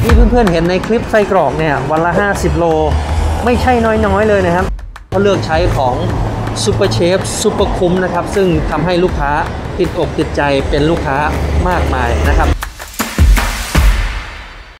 ที่เพื่อนๆเห็นในคลิปไส้กรอกเนี่ยวันละ50โลไม่ใช่น้อยๆเลยนะครับเขาเลือกใช้ของซูเปอร์เชฟซูเปอร์คุ้มนะครับซึ่งทำให้ลูกค้าติดอกติดใจเป็นลูกค้ามากมายนะครับ